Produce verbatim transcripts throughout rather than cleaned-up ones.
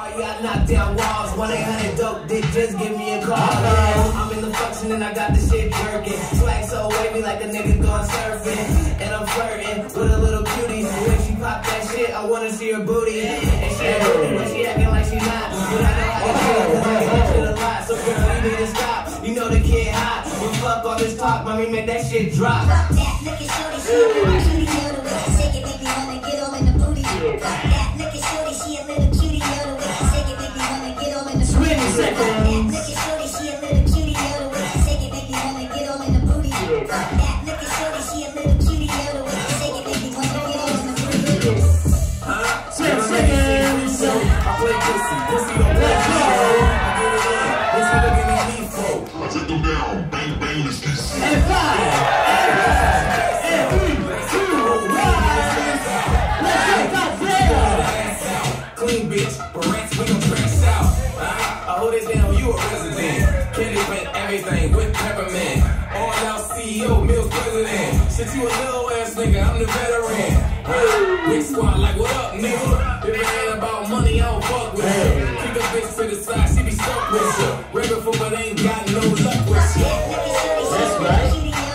Yeah, I knock down walls. one eight hundred dope dick, just give me a call. Yeah, I'm in the function and I got the shit jerking. Swag so wavy like a nigga going surfing. And I'm flirting with a little cutie. When she pop that shit, I wanna see her booty. And she a booty, but she acting like she not. But I know how to feel it, cause I get that shit a lot. So girl, you need to stop. You know the kid hot. But fuck all this talk, mommy, make that shit drop. Fuck that, look at shorty, she a little cutie, yo, the way she shake it, make me wanna get all in the booty. Fuck that, look at shorty, she a little cutie, yo, the way she shake it, make me wanna get all in the booty. Fuck that, look at shorty, she a little cutie, yo, the way she shake it, make me wanna get all in the booty. Fuck that, look at shorty, she a little cutie, yo, the way she shake it, make me wanna get all in the booty. Huh? Ten seconds. I play pussy, pussy don't play me. I get it in, pussy look at me lethal. I take them down, bang bang, let's get sick. And five, and five, and three, two, one. Let's go, Fazil. Clean bitch, but rats we gon' press out. Uh, I hold it down, you a resident. Candy paint everything with peppermint. All out C E O, Mills president. Since you a little ass nigga, I'm the veteran. Uh, big squad like, what up, nigga? If it ain't about money, I don't fuck with you. Keep a bitch to the side, she be stuck with you. Regular fool, but ain't got no luck with you. That's right.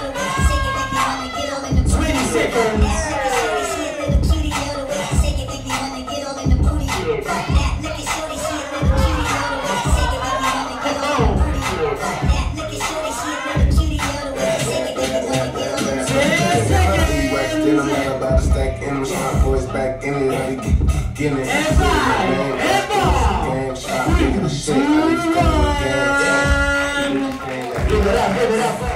twenty seconds. Back in it, I get get it. And five, and four, three, two, one. Give it up, give it up.